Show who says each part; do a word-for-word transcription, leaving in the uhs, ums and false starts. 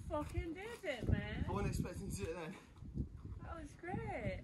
Speaker 1: fucking did it, man.
Speaker 2: I wasn't expecting to do it then.
Speaker 1: That was great.